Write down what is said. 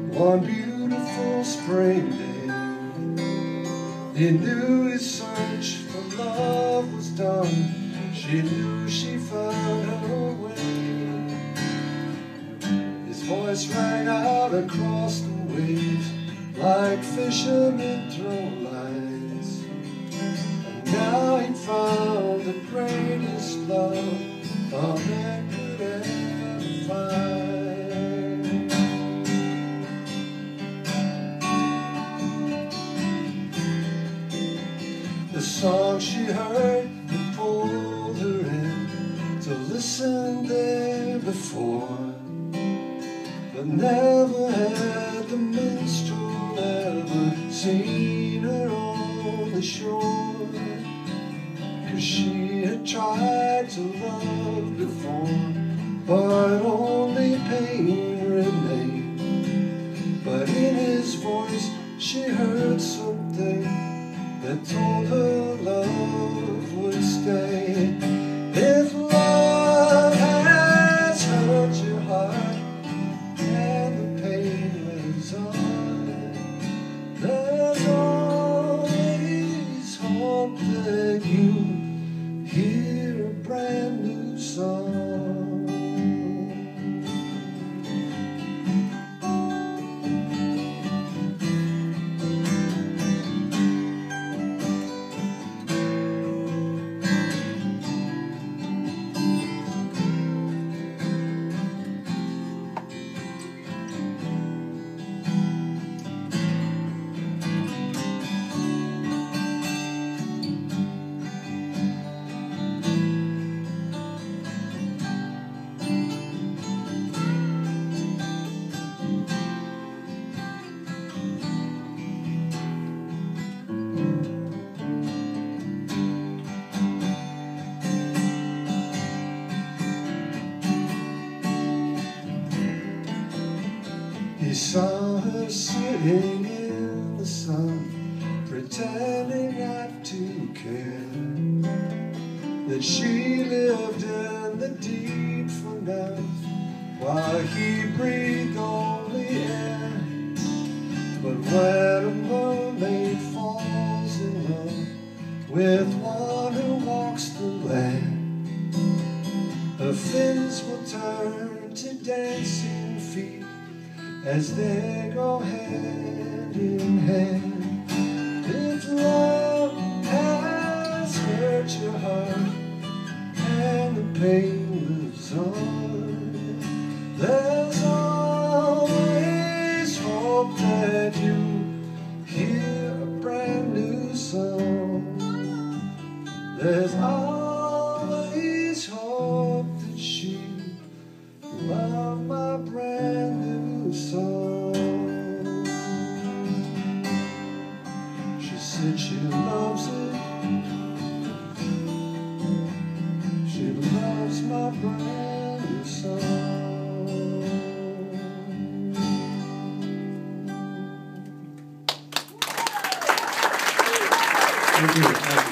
One beautiful spring day, he knew his search for love was done. She knew she found her way. His voice rang out across the waves like fishermen throw lines. And now he'd found the greatest love a man could ever find. The song she heard had pulled her in to listen there before, but never had the minstrel ever seen her on the shore. 'Cause she had tried to love before, but only pain remained. But in his voice she heard something that told her love would stay. If love has hurt your heart and the pain lives on, there's always hope that you hear a brand new song. He saw her sitting in the sun, pretending not to care, that she lived in the deep for now, while he breathed only air. But when a mermaid falls in love with one who walks the land, her fins will turn to dancing feet as they go hand in hand. If love has hurt your heart and the pain lives on, there's always hope that you hear a brand new song. There's always hope that she loved my brand new song. She said she loves it. She loves my brand new song. Thank you.